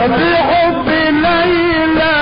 في حب ليلى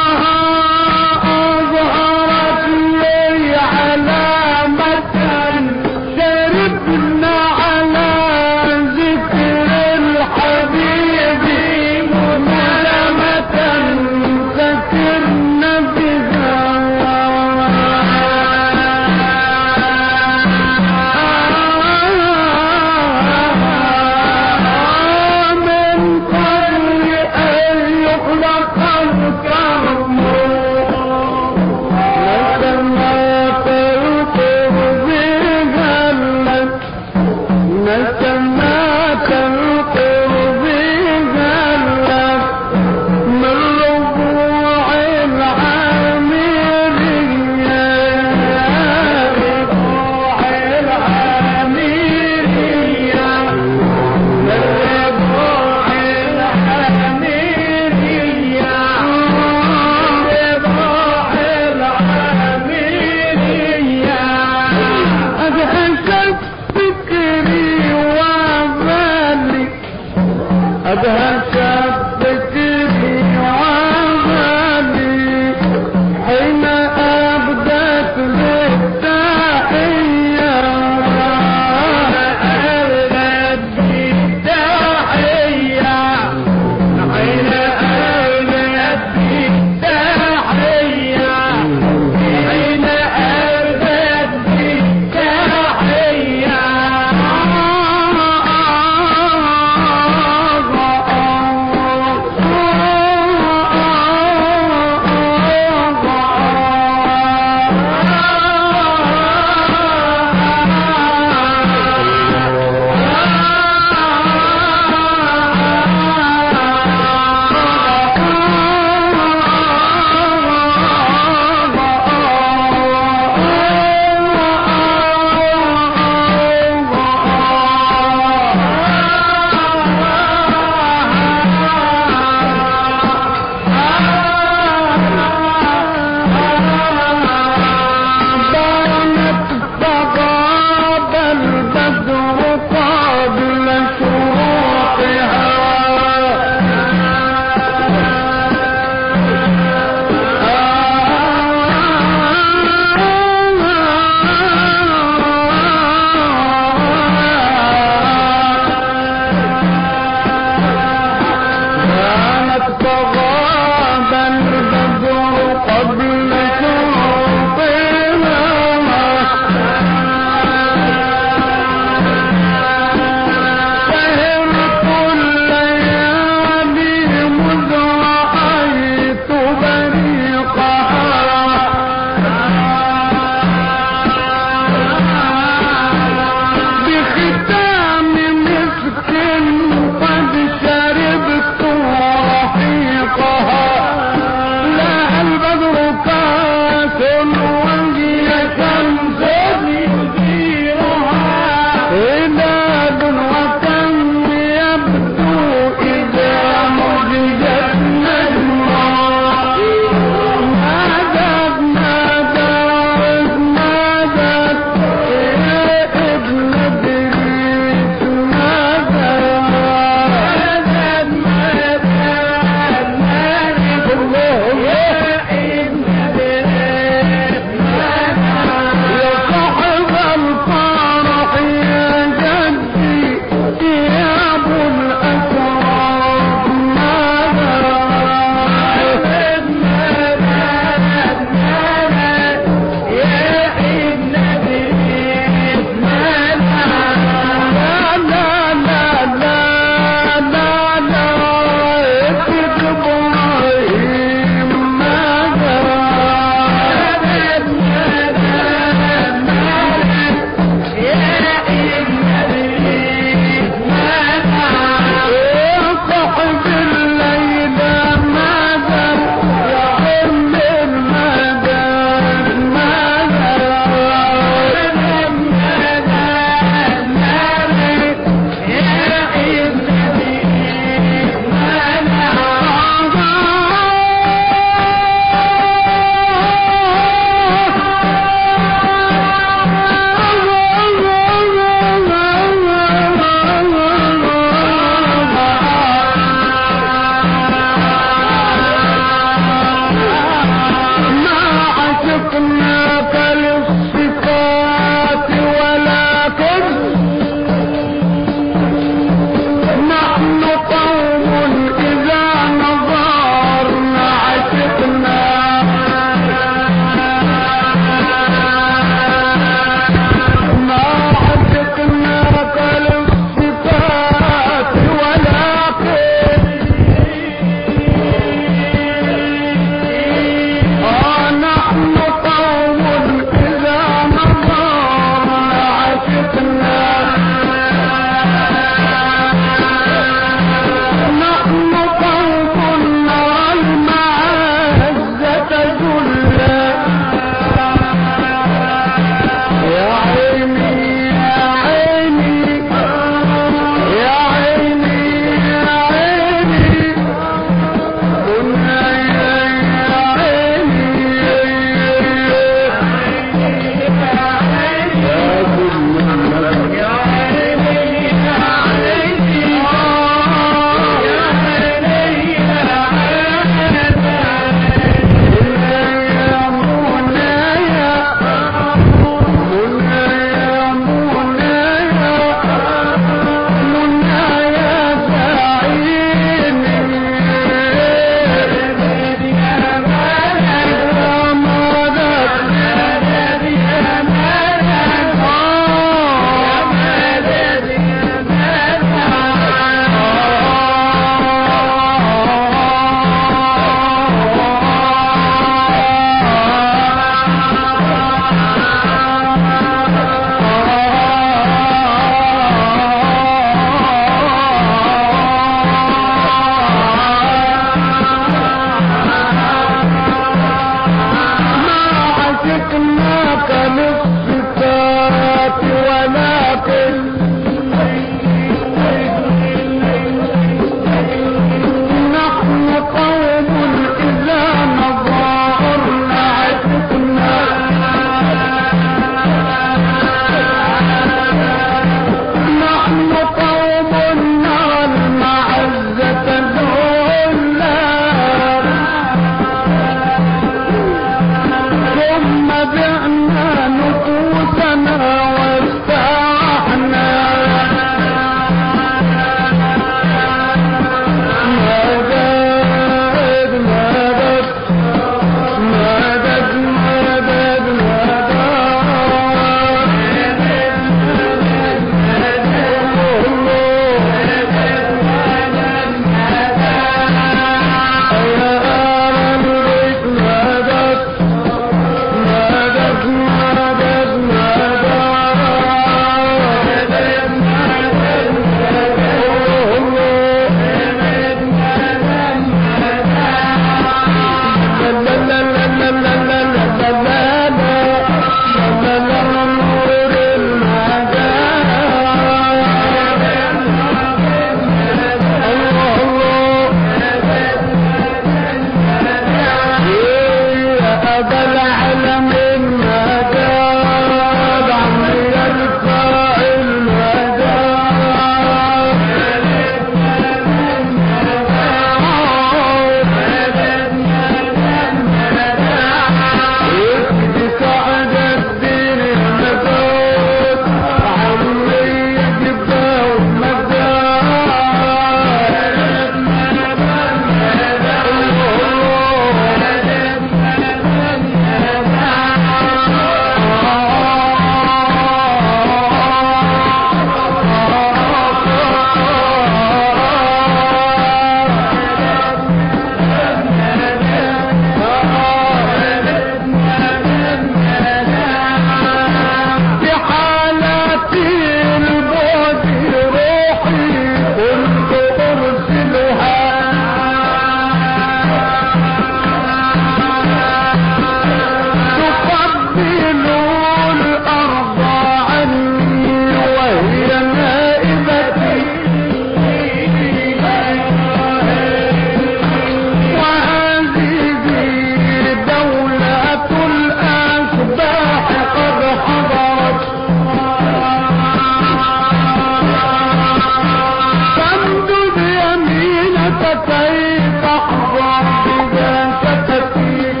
فكيف احظى بذاك تكفيك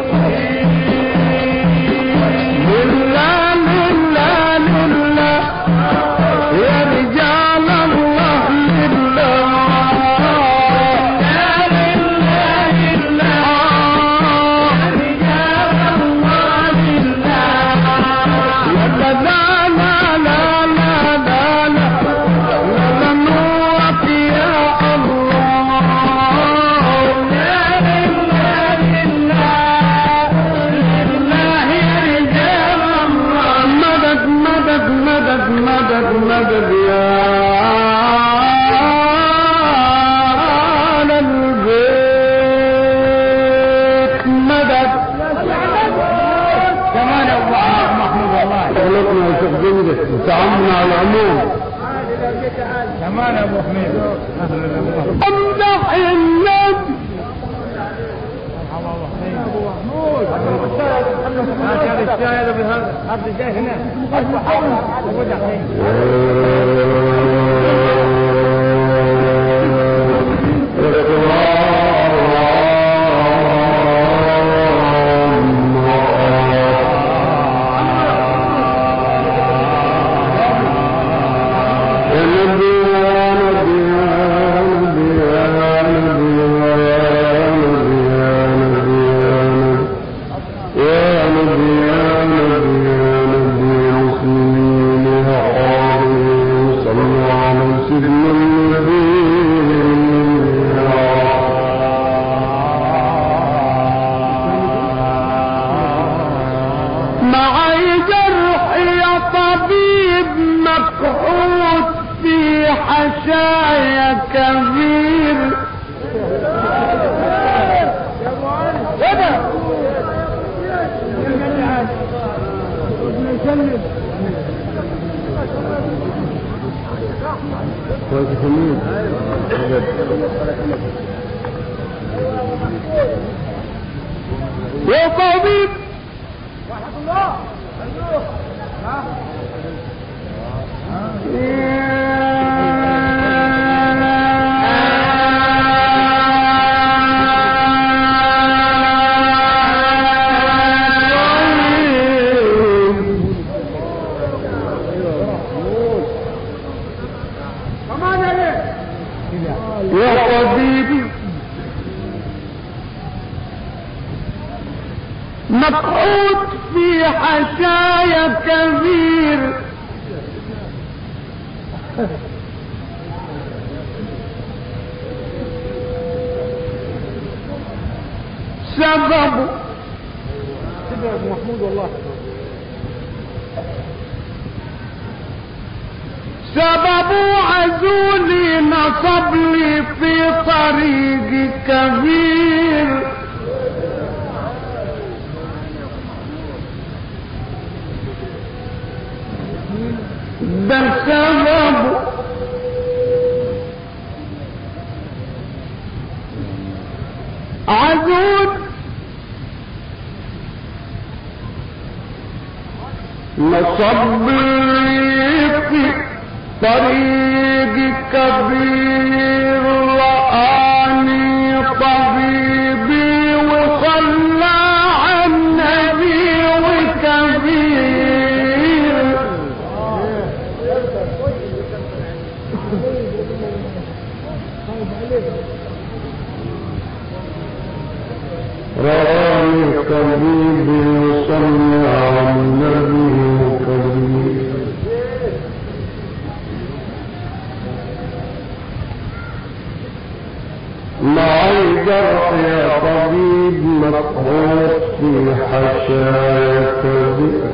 لله لله لله يا رجال الله لله مدد يا آل البيت مدد كمان يا ابو محمود والله غلطنا يا شيخ جنده وتعاملنا على العموم كمان يا ابو حميد امدح النبي ابو محمود هذا الشاهد بهذا الجاي هنا معي جرح يا طبيب مقعود في حشايا كبير يا طبيب يا طبيبي مقعود في حشايا كبير سبب محمود والله سبب عزولي نصب لي في طريق كبير ده سبب عزول نصب لي في طريق كبير رآني طبيبي وصلى على النبي وكبير رآني طبيبي وصلى على النبي وكبير معي جرح يا طبيب مقعود في حشايا كبير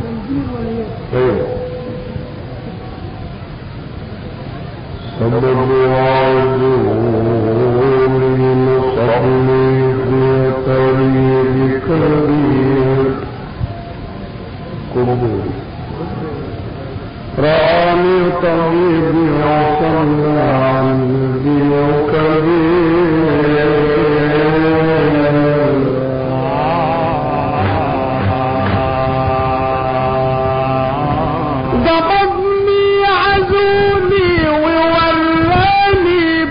سبب عزولي نصبني في طريق كبير قبول رآني طبيبي وصلى عني وكبير ضبطني عزولي ووراني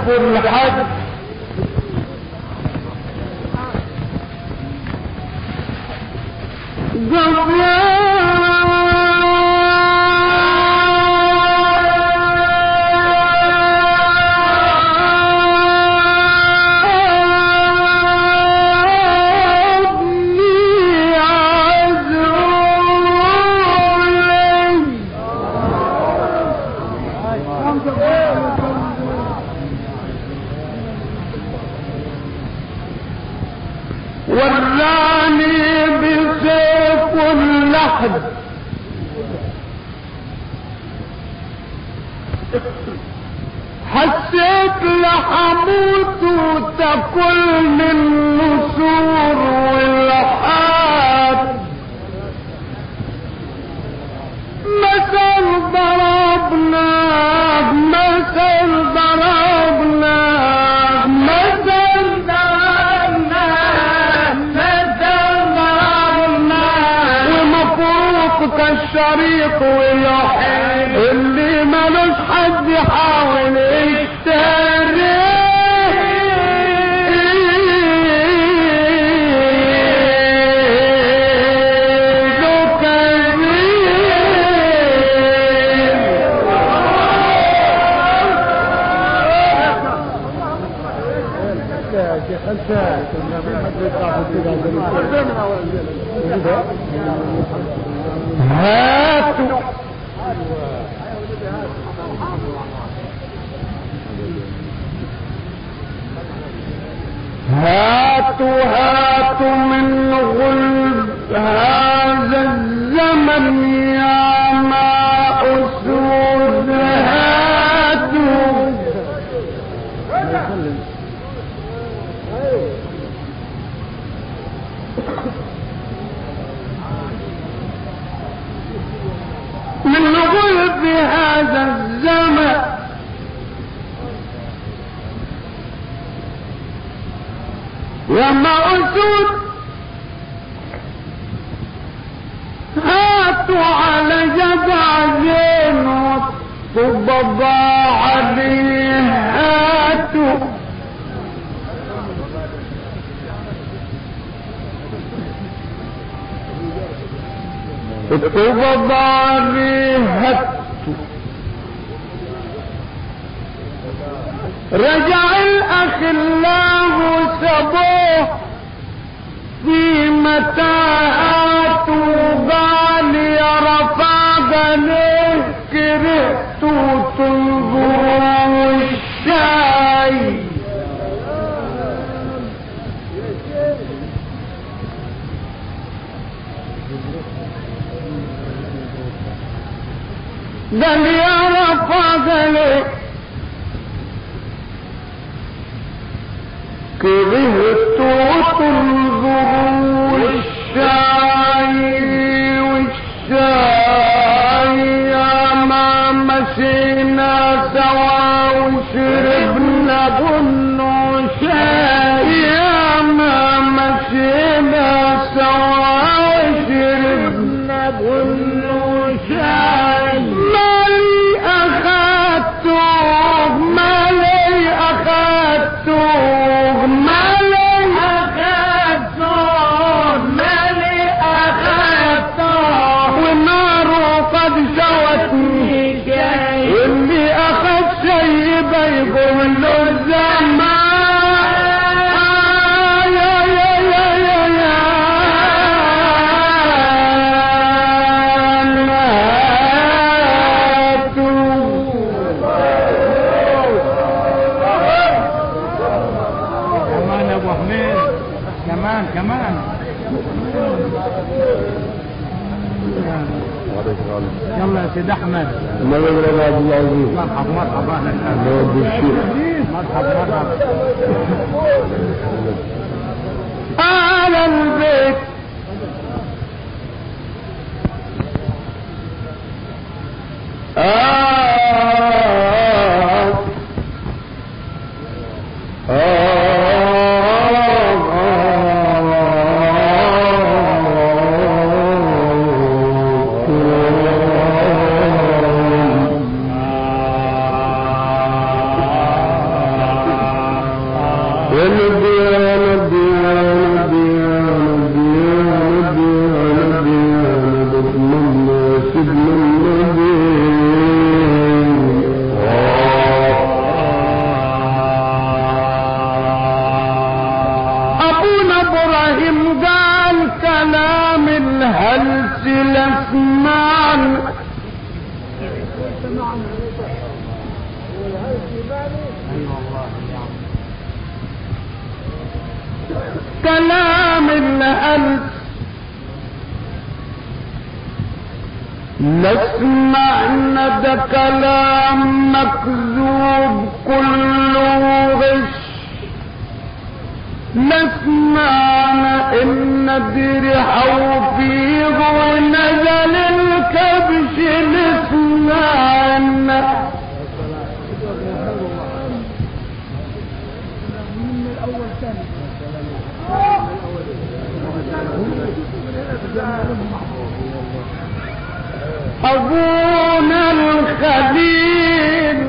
كل حد وراني بسيف اللحد حسيت لحموت وتاكل من نسور والحاد مثل ضربنا مثل ضربنا مثل ضربنا ومفروق كالشريط واليحيى اللي ملوش حد يحاول يشتري هاتوا هاتوا هاتوا من غلب هذا الزمن يا ما أسود هاتوا من غلب هذا الزمن يا ما أسود هاتوا على جبع زين والطببا عليه هاتوا الطببا عليه هاتوا رجع الأخلاق وسبوه في متاهات وقال يا رفاق ليه كرهت تنظروا الشاي قال يا رفاق ليه كرهت تنظروا الشاي والشاي يا ما مشينا سوا وشربنا بن وشاي يا ما مشينا سوا وشربنا بن وشاي مالي أخذتوه مالي أخذتوه واللي اخذ شيء بيقول له الزمان يا يا يا يا يا كمان يا ابو حميد كمان يلا يا سيد احمد مرحبا عبد العزيز مرحبا على البيت كلام الألف لسمعنا ده كلام مكذوب كله غش. لسمعنا إن درحوا فيه ونزل الكبش. لسمعنا أبونا الخليل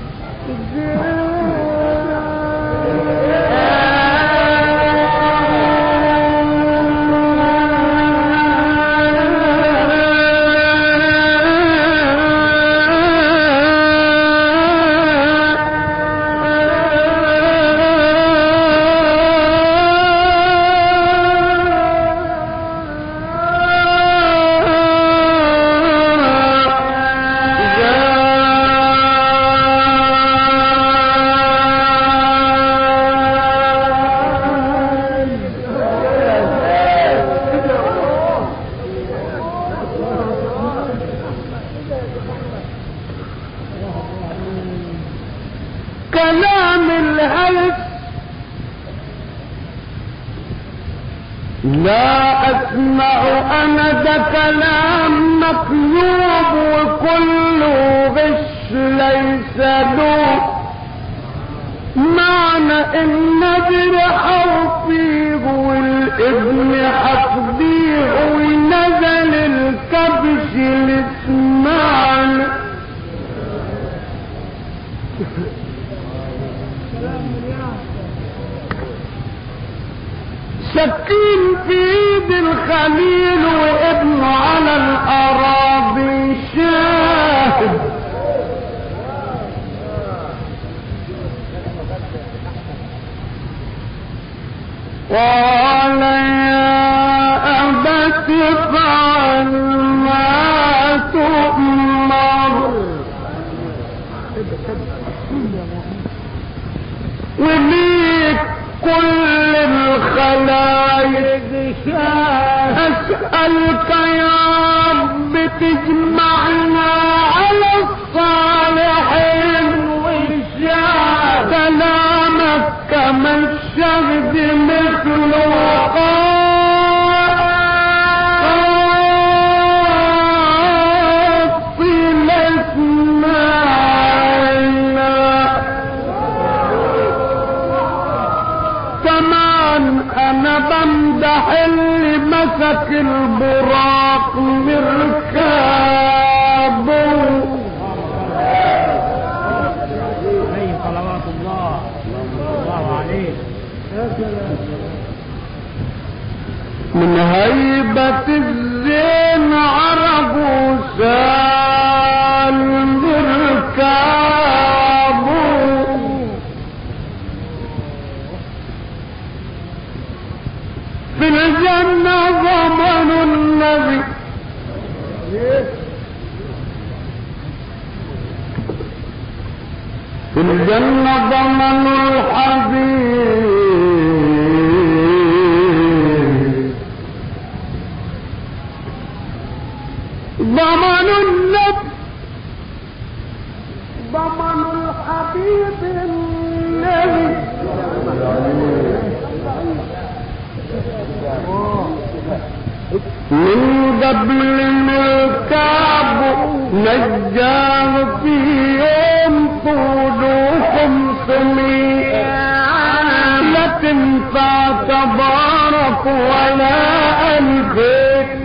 كلام الهلف لا أسمع أنا ده كلام مكذوب وكله غش ليس له معنى. إن درحوا فيه والابن حفظيه ونزل الكبش. لسمعنا سكين في ايد الخليل وابنه على الأراضي شاهد. قال يا أبت افعل ما تؤمر وليك كل الخلايق أسألك يا رب تجمعنا على الصالحين والشهد. كلامك كما الشهد مثله أنا بمدح اللي مسك البراق مركابه. عليه صلوات الله عليه. من هيبة الزين عربوا سال مركابه. في الجنة ضمن النبي في الجنة ضمن الحبيب. ضمن النبي ضمن الحبيب النبي. من قبل الكعب نجاه في يوم طولكم 500 لا تنفع تبارك ولا ألفك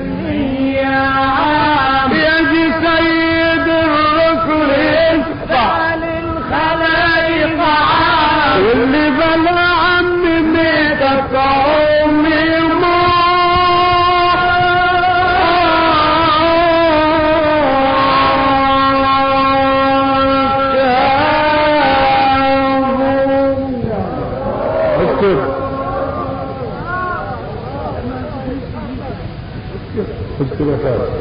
يجي سيد الرسل يشفع للخلائق واللي بلع كده قلت له خالص